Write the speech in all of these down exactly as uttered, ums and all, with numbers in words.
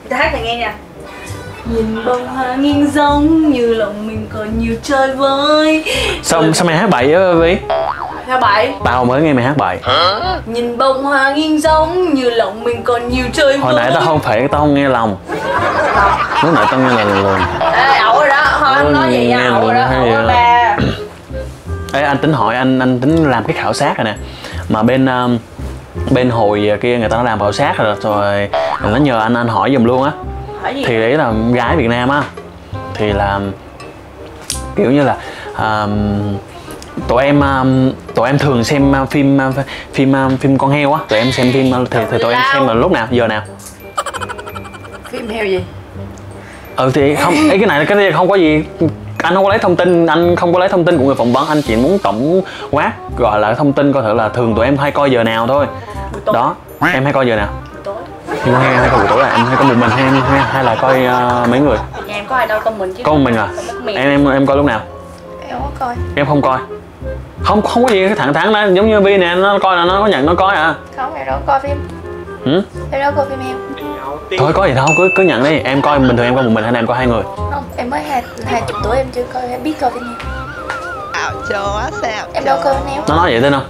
Hát này nghe nha. Nhìn bông hoa nghiêng giống như lòng mình còn nhiều chơi với. Sao sao mày hát bậy á Vi? Sao bậy? Tao mới nghe mày hát bậy. Nhìn bông hoa nghiêng giống như lòng mình còn nhiều chơi với. Hồi nãy tao không phải tao không nghe lòng. Lúc nãy tao nghe là lồn. Ê, ẩu rồi đó, thôi anh nói vậy nha, ẩu rồi đó, ẩu rồi ba. Ê, anh tính hỏi anh anh tính làm cái khảo sát rồi nè. Mà bên um, bên hồi kia người ta đã làm khảo sát rồi rồi nó nhờ anh anh hỏi giùm luôn á. Hỏi gì? Thì đấy là gái Việt Nam á, thì là kiểu như là um, tụi em um, tụi em thường xem uh, phim uh, phim uh, phim con heo á, tụi em xem phim uh, thì, thì tụi em xem là lúc nào, giờ nào? Phim heo gì? Ừ thì không, ý cái này cái này không có gì, anh không có lấy thông tin, anh không có lấy thông tin của người phỏng vấn, anh chỉ muốn tổng quát gọi là thông tin coi thử là thường tụi em hay coi giờ nào thôi. Đó, em hay coi giờ nào? Phim con heo hay coi buổi tối à? Em hay coi một mình hay em hay, hay là coi uh, mấy người? Nhà em có ai đâu, con mình chứ. Có một mình à? Em em em coi lúc nào? Em không có coi. Em không coi. Không không có gì, cái thẳng thắn đó, giống như Vi nè, nó coi là nó có nhận nó coi à. Không, em đâu coi phim. Ừ? Em đâu coi phim heo. Thôi có gì đâu, cứ cứ nhận đi. Em coi bình thường em coi một mình hay là em coi hai người? Không, em mới hai hai chục tuổi em chưa coi, em biết coi phim heo. Ảo chó sao? Em đâu coi phim heo. Nó nói vậy tin không?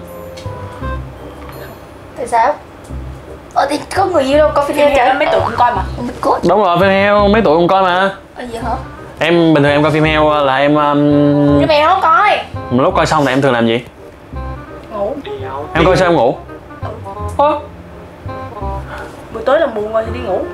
Tại sao? Ờ thì có người yêu đâu coi phim heo trời. Mấy tuổi cũng coi mà. Mình cốt. Đúng rồi, phim heo mấy tuổi không coi mà. Ờ gì hả? Em bình thường em coi phim heo là em um... Nhưng mà em không coi. một lúc coi xong thì em thường làm gì? Ngủ. Em coi sao em ngủ? Ơ? Buổi tối là buồn rồi thì đi ngủ.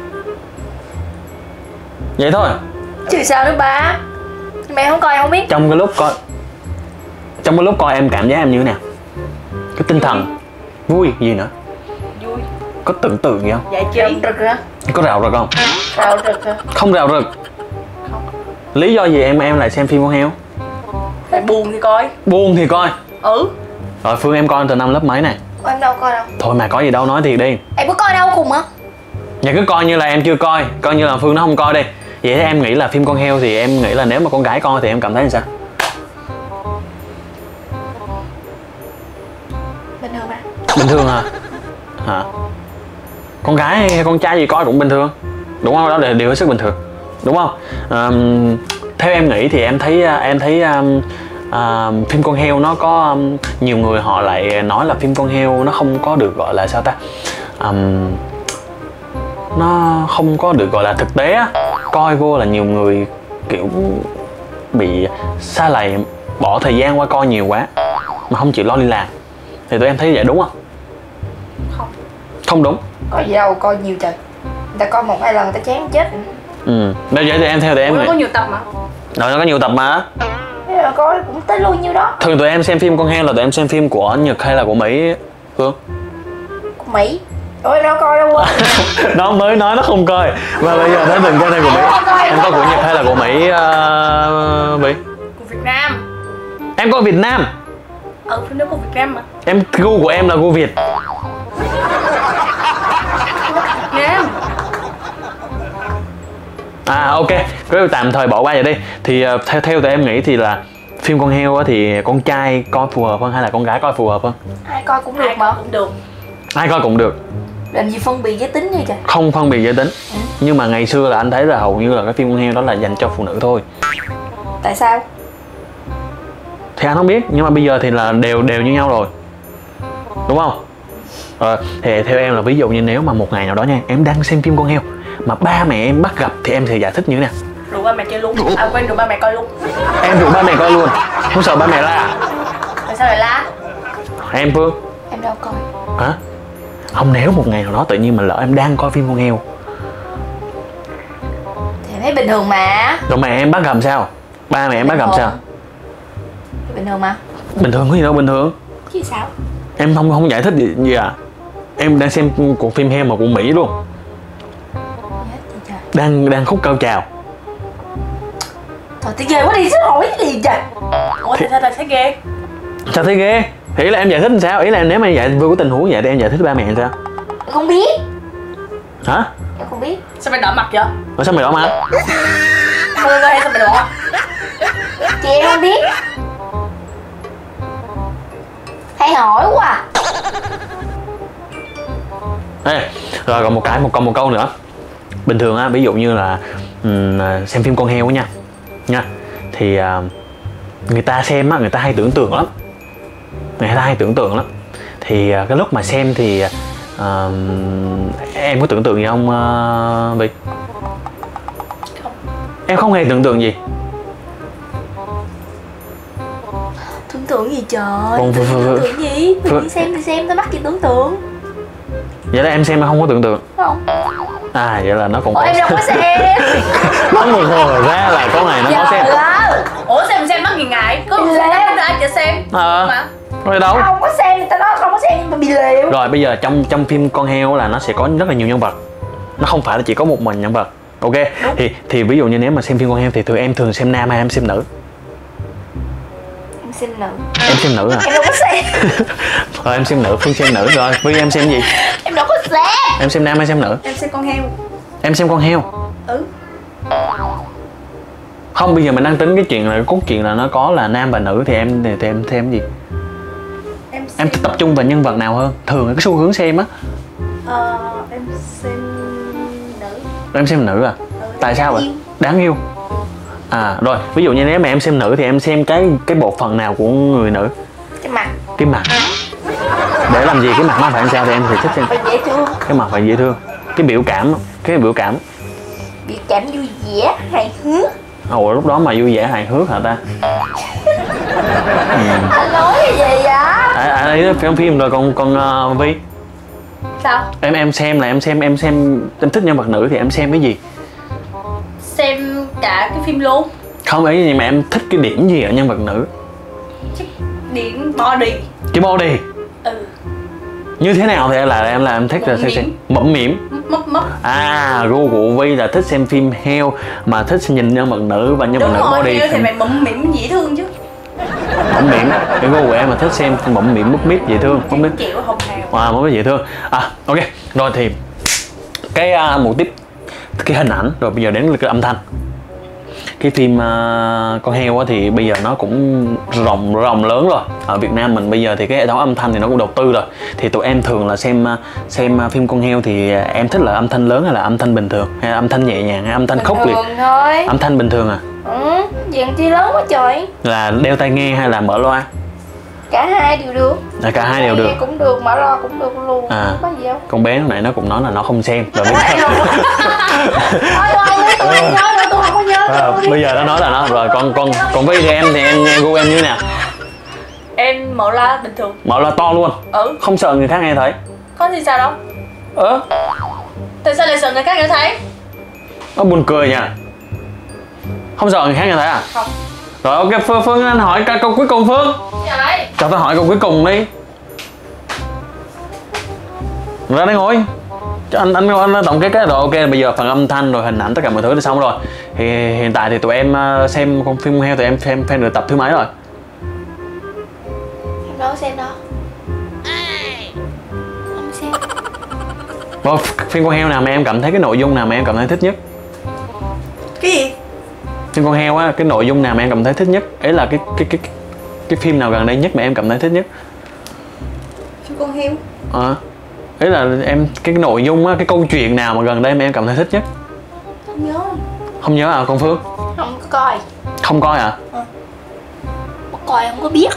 Vậy thôi? Chứ sao nữa ba? Nhưng mà em không coi em không biết. Trong cái lúc coi Trong cái lúc coi em cảm giác em như thế nào? Cái tinh thần vui gì nữa? Vui. Có tưởng tượng gì không? Giải trí. Rực hả? Có rạo rực không? Rạo rực hả? Không rạo rực. Không. Lý do gì em em lại xem phim con heo? Tại buồn thì coi. Buồn thì coi. Ừ. Rồi Phương em coi từ năm lớp mấy này? Em đâu coi đâu. Thôi mà có gì đâu, nói thiệt đi. Em có coi đâu cùng hả? Vậy cứ coi như là em chưa coi, coi như là Phương nó không coi đi. Vậy em nghĩ là phim con heo thì em nghĩ là nếu mà con gái coi thì em cảm thấy như sao? Bình thường mà. Bình thường hả? Hả? Con gái hay con trai gì coi cũng bình thường, đúng không? Đó là điều hết sức bình thường, đúng không? Um, theo em nghĩ thì em thấy em thấy um, uh, phim con heo nó có um, nhiều người họ lại nói là phim con heo nó không có được gọi là sao ta, um, nó không có được gọi là thực tế á. Coi vô là nhiều người kiểu bị sa lầy, bỏ thời gian qua coi nhiều quá mà không chịu lo đi làm. Thì tụi em thấy vậy đúng không? Không. Không đúng. Coi gì đâu, coi nhiều trời. Người ta coi một hai lần người ta chán chết. Ừ. Bây giờ thì em theo thì em Ủa, nghĩ nó có nhiều tập mà. rồi nó có nhiều tập mà. Thế là coi cũng tới luôn nhiêu đó. Thường tụi em xem phim con heo là tụi em xem phim của Nhật hay là của Mỹ Phương? Của Mỹ. Ôi đâu coi đâu quên. Nó mới nói nó không coi. Và bây giờ nó từng coi này của Mỹ. Em coi của Nhật hay là của Mỹ uh, Mỹ? Của Việt Nam. Em coi Việt Nam. Ừ, phim đó của Việt Nam mà. Em gu của em là gu Việt. Việt Nam. À ok, cứ tạm thời bỏ qua vậy đi. Thì uh, theo theo tụi em nghĩ thì là phim con heo thì con trai coi phù hợp hơn hay là con gái coi phù hợp hơn? Ai coi cũng được mà. Cũng được. Ai coi cũng được. Làm gì phân biệt giới tính vậy trời? Không phân biệt giới tính. Ừ. Nhưng mà ngày xưa là anh thấy là hầu như là cái phim con heo đó là dành cho phụ nữ thôi. Tại sao? Thì anh không biết, nhưng mà bây giờ thì là đều đều như nhau rồi, đúng không? Ờ, thì theo em là ví dụ như nếu mà một ngày nào đó nha, em đang xem phim con heo mà ba mẹ em bắt gặp thì em sẽ giải thích như thế nào? Rủ ba mẹ chơi luôn. À quên, rủ ba mẹ coi luôn. Em rủ ba mẹ coi luôn, không sợ ba mẹ la à? Tại sao lại la? Em Phương? Em đâu coi. Hả? Không, nếu một ngày nào đó tự nhiên mà lỡ em đang coi phim con heo thì thấy bình thường mà. rồi mẹ em bắt gặp sao? Ba mẹ em bắt gặp sao? Bình thường mà. Bình thường có gì đâu bình thường. Chứ sao? Em không không giải thích gì, gì à? Em đang xem cuộc phim heo mà của Mỹ luôn. Đang đang khúc cao trào. Thôi thì ghê quá đi, chứ hỏi gì trời. Ủa thì sao là thấy ghê? Sao thấy ghê? Ý là em giải thích làm sao? Ý là nếu mà em giải vừa có tình huống vậy thì em giải thích với ba mẹ làm sao? Không biết. Hả? Em không biết. Sao mày đỏ mặt vậy? Ủa sao mày đỏ mặt? Không có hay sao mày đỏ? Chị em không biết. Hay hỏi quá. Ê, rồi còn một cái, một còn một câu nữa. bình thường á, ví dụ như là um, xem phim con heo nha nha thì uh, người ta xem á, người ta hay tưởng tượng lắm, người ta hay tưởng tượng lắm. Thì uh, cái lúc mà xem thì uh, em có tưởng tượng gì không uh, Vy? Không. Em không hề tưởng tượng gì. Tưởng tượng gì trời? Còn Tưởng tượng gì? Mình đi xem thì xem, tôi bắt gì tưởng tượng. Vậy là em xem mà không có tưởng tượng? Không. À vậy là nó còn Ủa, có em đâu có xem. Nó một hồi ra là con này nó có xem. Ủa xem xem mất gì ngại? Có một xem đâu ai chả xem. Ờ. Mà. Rồi đâu? Không có xem thì tao nói không có xem nhưng mà bị liều. Rồi bây giờ trong trong phim con heo là nó sẽ có rất là nhiều nhân vật. Nó không phải là chỉ có một mình nhân vật. Ok. Đúng. Thì thì ví dụ như nếu mà xem phim con heo thì thường em thường xem nam hay em xem nữ? Em xem nữ. Em xem nữ à? Em đâu có xem. Rồi em xem nữ, Phương xem nữ rồi. Vy em xem gì? Em đâu có xem. Em xem nam hay xem nữ? Em xem con heo. Em xem con heo. Ừ. Không, bây giờ mình đang tính cái chuyện là cốt truyện là nó có là nam và nữ thì em thì, thì em xem gì? Em xem... Em tập trung vào nhân vật nào hơn? Thường cái xu hướng xem á. Ờ, em xem nữ. Em xem nữ à? Ừ, tại sao vậy? yêu. Đáng yêu. À rồi, ví dụ như nếu mà em xem nữ thì em xem cái cái bộ phận nào của người nữ? Cái mặt. Cái mặt. Để làm gì cái mặt nó phải làm sao thì em thì thích xem. Phải dễ thương. Cái mặt phải dễ thương. Cái biểu cảm, cái biểu cảm. Biểu cảm vui vẻ, hài hước. Ồ lúc đó mà vui vẻ hài hước hả ta? Ừ. Anh nói cái gì vậy? À, à đây phim phim rồi còn còn uh, Vy. Sao? Em em xem là em xem em xem em thích nhân vật nữ thì em xem cái gì? Xem cả cái phim luôn. Không ấy nhưng mà em thích cái điểm gì ở nhân vật nữ? Chắc điểm body. Cái body. Ừ. Như thế nào thì là em là em thích là xem xem mẫm mỉm. Mấp mấp. À gu của Vy là thích xem phim heo mà thích nhìn nhân vật nữ và nhân vật Đúng nữ rồi, body. thì mày mẫm mỉm dễ thương chứ. Mẫm mỉm. Cái gu của em mà thích xem mẫm mỉm mút mít dễ thương, không biết. Chịu hồng hào. À, mẫm mít dễ thương. À ok. Rồi thì cái uh, một tiếp cái hình ảnh rồi bây giờ đến cái âm thanh. Cái phim uh, con heo á thì bây giờ nó cũng rộng rộng lớn rồi. Ở Việt Nam mình bây giờ thì cái hệ thống âm thanh thì nó cũng đầu tư rồi. Thì tụi em thường là xem xem phim con heo thì em thích là âm thanh lớn hay là âm thanh bình thường, hay là âm thanh nhẹ nhàng hay âm thanh khốc liệt? Bình thường thôi. Âm thanh bình thường à? Ừ, diện chi lớn quá trời. Là đeo tai nghe hay là mở loa? Cả hai đều được. À, cả hai đều được. Cũng được, mở loa cũng được luôn. À, không có gì đâu. con bé lúc nãy nó cũng nói là nó không xem rồi bây giờ Thôi thôi, tôi không nhớ nữa, tôi không có nhớ. à, bây giờ nó nói là nó rồi con con con Vy thì em thì em nghe gu em như thế nào? Em mở loa bình thường. Mở loa to luôn? Ừ. Không sợ người khác nghe thấy? Có gì sao đâu. Ờ Tại sao lại sợ người khác nghe thấy? nó buồn cười nha. Không sợ người khác nghe thấy à? Không. Rồi ok Phương, Phương anh hỏi câu, câu cuối cùng Phương. Gì đấy? Cho tôi hỏi câu cuối cùng đi. Ra đây ngồi. Cho anh anh anh tổng kết cái rồi ok bây giờ phần âm thanh rồi hình ảnh tất cả mọi thứ đã xong rồi. Thì hiện tại thì tụi em xem con phim heo tụi em xem xem được tập thứ mấy rồi? Em đâu có xem đâu. Không xem. Rồi, phim con heo nào mà em cảm thấy cái nội dung nào mà em cảm thấy thích nhất? Cái gì? Phim con heo á, cái nội dung nào mà em cảm thấy thích nhất? Ấy là cái cái cái cái, cái phim nào gần đây nhất mà em cảm thấy thích nhất? Phim con heo. Ờ à, ấy là em cái nội dung á, cái câu chuyện nào mà gần đây mà em cảm thấy thích nhất? Không nhớ. Không nhớ à con Phương? Không có coi. Không coi à? Ừ. Có coi không có biết.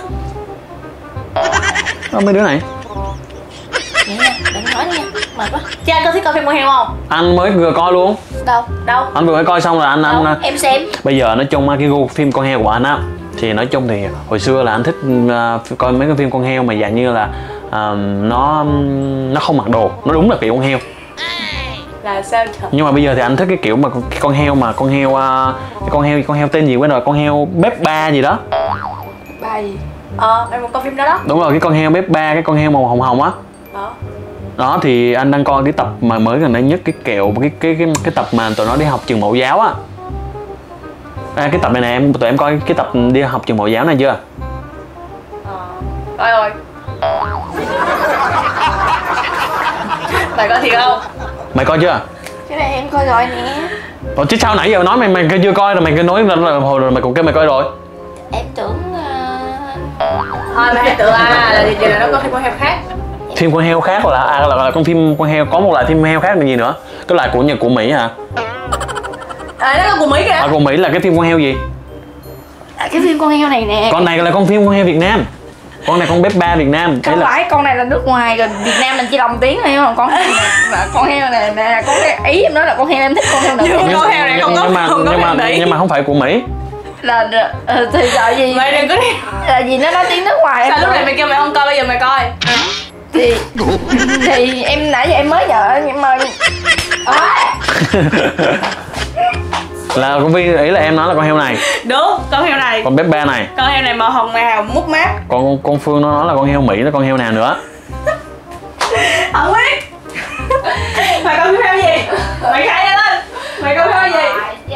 Đó mấy đứa này. Vậy nha, đừng nói nữa nha, mệt quá. Chứ anh có thích coi phim con heo không? Anh mới vừa coi luôn. Đâu? Đâu? Anh vừa mới coi xong rồi anh Đâu? anh Em xem. bây giờ nói chung cái gu phim con heo của anh á thì nói chung thì hồi xưa là anh thích uh, coi mấy cái phim con heo mà dạng như là uh, nó nó không mặc đồ, nó đúng là kiểu con heo. Là sao trời? Nhưng mà bây giờ thì anh thích cái kiểu mà con, cái con heo mà con heo uh, cái con heo con heo tên gì quên rồi, con heo bếp ba gì đó. Ba gì? Ờ, em còn coi phim đó đó. Đúng rồi, cái con heo bếp ba, cái con heo màu hồng hồng á. Đó. Đó thì anh đang coi cái tập mà mới gần đây nhất, cái kẹo cái cái cái cái tập mà tụi nó đi học trường mẫu giáo á. À, cái tập này nè em tụi em coi cái tập đi học trường mẫu giáo này chưa? Ờ, coi rồi. Mày coi thiệt không? Mày coi chưa? Cái này em coi rồi nè. Ủa chứ sao nãy giờ nói mày mày chưa coi rồi mày cứ nói là, là hồi rồi mày cũng kêu mày coi rồi. Em tưởng uh... thôi mày hãy tưởng à là giờ là nó có phim con heo khác. Em Phim con heo khác là à, là, là con phim con heo, có một loại phim heo khác là gì nữa? Cái loại của Nhật, của Mỹ hả? À đó là của Mỹ kìa. À, của Mỹ là cái phim con heo gì? À, cái phim con heo này nè. Con này là con phim con heo Việt Nam. Con này con Peppa Việt Nam. Không là... phải, con này là nước ngoài rồi, Việt Nam mình chỉ lồng tiếng thôi, còn con này là con heo này nè, con heo, ý em nói là con heo, em thích con heo nào. Nhưng con heo này không có, nhưng mà, không có nhưng mà, Mỹ. nhưng mà không phải của Mỹ. Là uh, thì sợ gì? Mày đừng có đi. Là gì nó nói tiếng nước ngoài. Sao lúc này mày kêu mày không coi, bây giờ mày coi. Thì thì em nãy giờ em mới nhờ nhưng mà Là con Vi, ý là em nói là con heo này. Đúng, con heo này. Con Peppa này. Con heo này màu hồng màu mút mát. Còn con Phương nó nói là con heo Mỹ, nó con heo nào nữa? Không biết. Mày coi phim heo gì? Mày khai ra lên. Mày coi phim heo gì?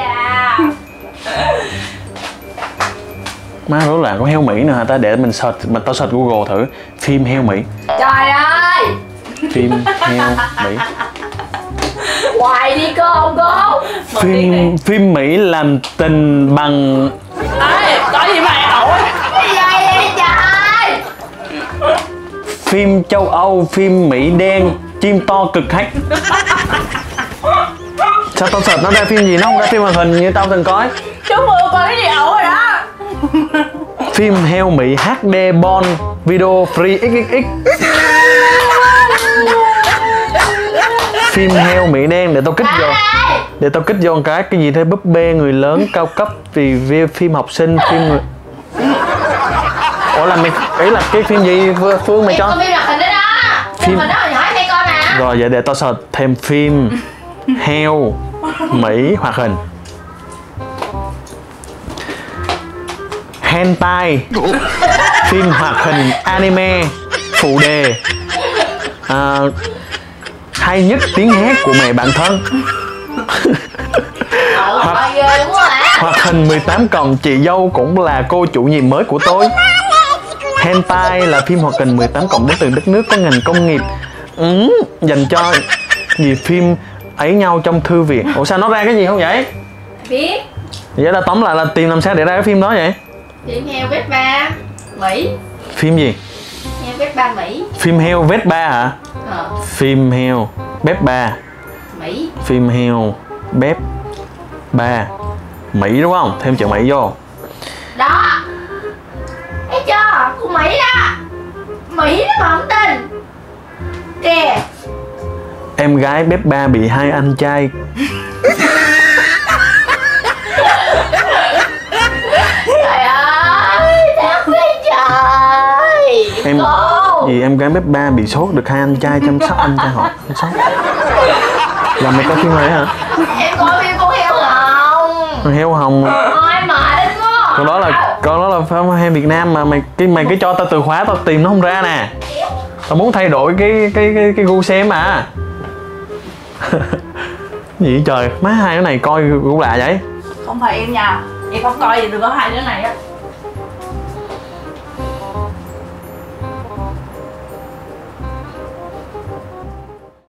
Má rối loạn, con heo Mỹ nữa hả ta? Để mình search, mình tao search Google thử phim heo Mỹ. trời ơi, Phim heo Mỹ. hoài đi cô không cô. Phim phim Mỹ làm tình bằng. Ê, có gì mày ẩu? Cái gì vậy trời? Phim châu Âu, phim Mỹ đen, chim to cực hách. Sao tao search nó ra phim gì, nó không ra phim hoạt hình như tao từng coi. Chú vừa coi cái gì ẩu rồi đó. Phim heo Mỹ hát đê Bond video free ích ích ích. Phim heo Mỹ đen, để tao kích vô. Để tao kích vô một cái, cái gì thế, búp bê người lớn cao cấp, review phim học sinh, phim người... Ủa là mày, ý là cái phim gì Phương mày Em cho? có phim hoạt hình đó đó. Phim- Phim hoạt hình đó hồi nhỏ em hay coi mà. Rồi vậy để tao search thêm phim heo Mỹ hoạt hình. Hentai, phim hoạt hình anime phụ đề, à, hay nhất tiếng hét của mẹ bạn thân. Hoặc, Coi ghê quá hả? hoạt hình mười tám cộng, chị dâu cũng là cô chủ nhiệm mới của tôi. Hentai là phim hoạt hình mười tám cộng đến từ đất nước có ngành công nghiệp ừ, dành cho gì phim ấy nhau trong thư viện. Ủa sao nó ra cái gì không vậy? Biết. Vậy là tóm lại là tìm làm sao để ra cái phim đó vậy? Phim heo Vespa Mỹ. Phim gì? Heo Vespa Mỹ. Phim heo Vespa hả? Ờ, Phim heo Vespa. Mỹ. Phim heo bếp ba Mỹ đúng không? Thêm chữ Mỹ vô. Đó. Thấy chưa? Con Mỹ đó. Mỹ đó mà không tin. Kìa. Em gái bếp ba bị hai anh trai. Trời ơi, thật đấy trời. Em Cô. gì em gái bếp ba bị sốt, được hai anh trai chăm sóc anh trai họ chăm sóc. Là mày coi phim này hả? Em coi phim con heo hồng. Con heo hồng. Ôi mệt quá. Con đó là con đó là phim heo Việt Nam mà mày cái mày cứ cho tao từ khóa tao tìm nó không ra nè. Tao muốn thay đổi cái cái cái cái gu xem mà. Gì vậy trời, má hai đứa này coi cũng lạ vậy. Không phải em nha. Em không coi gì được có hai đứa này á.